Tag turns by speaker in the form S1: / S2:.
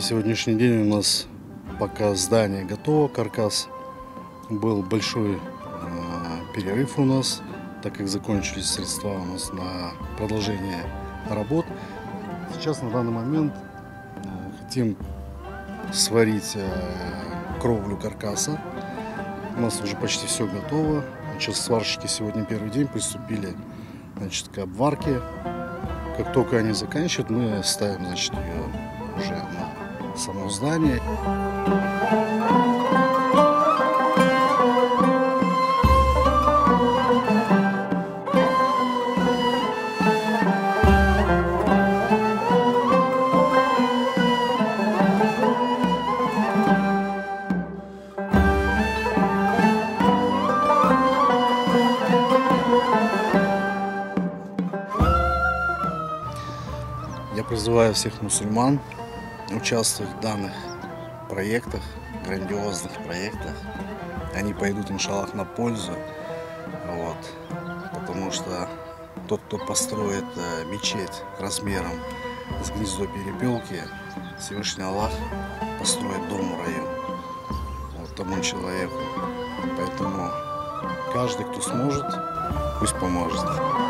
S1: сегодняшний день у нас пока здание готово, каркас. Был большой перерыв у нас, так как закончились средства у нас на продолжение работ. Сейчас на данный момент хотим сварить кровлю каркаса. У нас уже почти все готово. Сейчас сварщики сегодня первый день приступили, к обварке. Как только они заканчивают, мы ставим, ее уже на само здание. Я призываю всех мусульман участвовать в данных проектах, грандиозных проектах. Они пойдут, иншаллах, на пользу. Потому что тот, кто построит мечеть размером с гнездо перепелки, Всевышний Аллах построит дом в раю тому человеку. Поэтому каждый, кто сможет, пусть поможет.